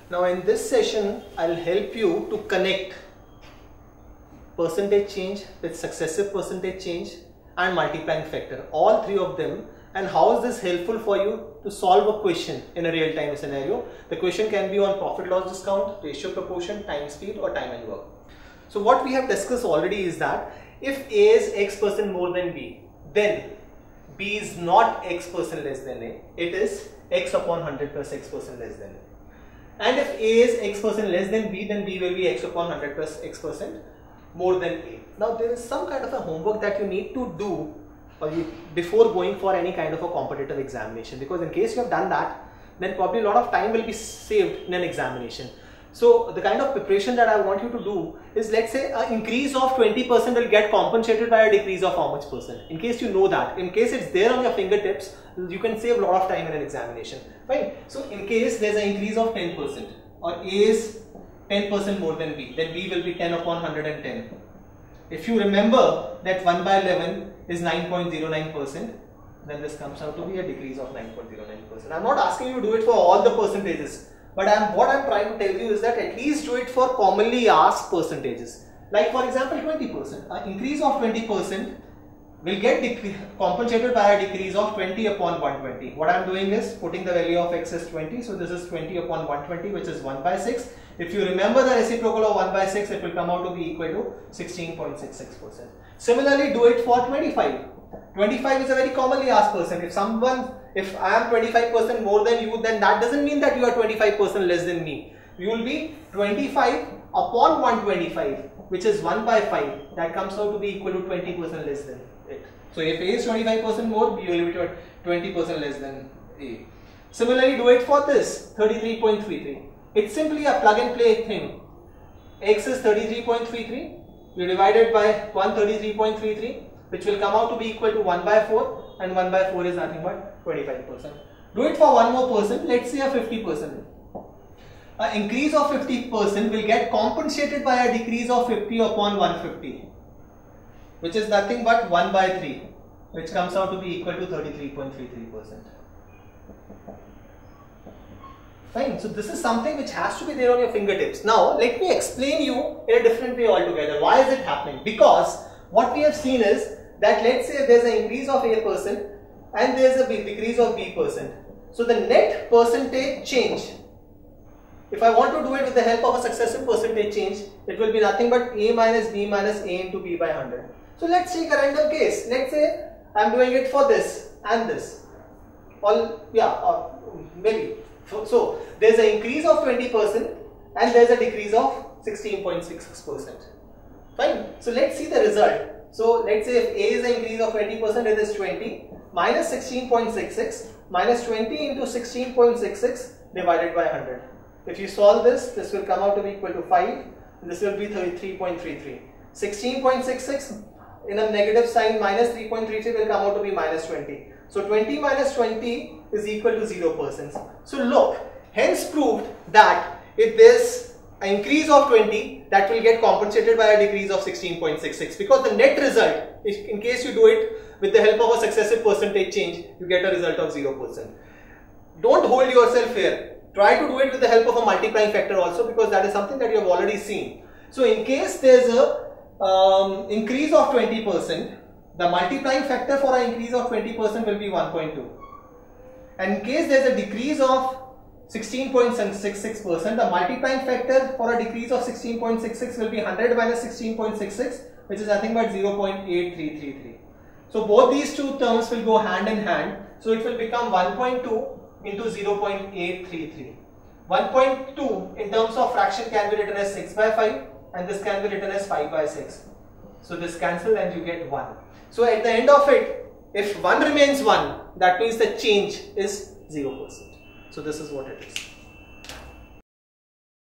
Now in this session, I'll help you to connect percentage change with successive percentage change and multiplying factor, all three of them, and how is this helpful for you to solve a question in a real-time scenario. The question can be on profit loss discount, ratio proportion, time speed or time and work. So what we have discussed already is that if A is X% more than B, then B is not X% less than A, it is X upon 100 plus X% less than A. And if A is X% less than B, then B will be X upon 100 plus X% more than A. Now there is some kind of a homework that you need to do before going for any kind of a competitive examination, because in case you have done that, then probably a lot of time will be saved in an examination. So the kind of preparation that I want you to do is, let's say an increase of 20% will get compensated by a decrease of how much percent. In case you know that, in case it's there on your fingertips, you can save a lot of time in an examination, right? So in case there's an increase of 10% or A is 10% more than B, then B will be 10 upon 110. If you remember that 1 by 11 is 9.09%, then this comes out to be a decrease of 9.09%. I'm not asking you to do it for all the percentages, but what I'm trying to tell you is that at least do it for commonly asked percentages. Like for example 20%. An increase of 20% will get compensated by a decrease of 20 upon 120. What I'm doing is putting the value of X as 20. So this is 20 upon 120, which is 1 by 6. If you remember the reciprocal of 1 by 6, it will come out to be equal to 16.66%. Similarly, do it for 25. 25 is a very commonly asked percent. If I am 25% more than you, then that doesn't mean that you are 25% less than me. You will be 25 upon 125, which is 1 by 5. That comes out to be equal to 20% less than it. So if A is 25% more, B will be 20% less than A. Similarly, do it for this 33.33. It's simply a plug and play thing. X is 33.33. You divide it by 133.33, which will come out to be equal to 1 by 4, and 1 by 4 is nothing but 25%. Do it for one more person, let's say a 50%. An increase of 50% will get compensated by a decrease of 50 upon 150, which is nothing but 1 by 3, which comes out to be equal to 33.33%. Fine. So this is something which has to be there on your fingertips. Now let me explain you in a different way altogether. Why is it happening? Because what we have seen is that, let's say there's an increase of A% and there's a decrease of B%. So the net percentage change, if I want to do it with the help of a successive percentage change, it will be nothing but A minus B minus A into B by 100. So let's take a random case. Let's say I'm doing it for this and this. Maybe. So there's an increase of 20% and there's a decrease of 16.66%. Fine. So let's see the result. So let's say if A is an increase of 20%, it is 20 minus 16.66 minus 20 into 16.66 divided by 100. If you solve this, this will come out to be equal to 5. And this will be 33.33. 16.66 in a negative sign minus 3.33 will come out to be minus 20. So 20 minus 20 is equal to 0%. So look, hence proved that if there's an increase of 20, that will get compensated by a decrease of 16.66, because the net result, in case you do it with the help of a successive percentage change, you get a result of 0%. Don't hold yourself here. Try to do it with the help of a multiplying factor also, because that is something that you have already seen. So in case there's a increase of 20%, the multiplying factor for an increase of 20% will be 1.2. And in case there's a decrease of 16.66%, the multiplying factor for a decrease of 16.66 will be 100 minus 16.66, which is nothing but 0.8333. So both these two terms will go hand in hand. So it will become 1.2 into 0.833. 1.2 in terms of fraction can be written as 6 by 5 and this can be written as 5 by 6. So this cancels and you get 1. So at the end of it, if 1 remains 1, that means the change is 0%. So this is what it is.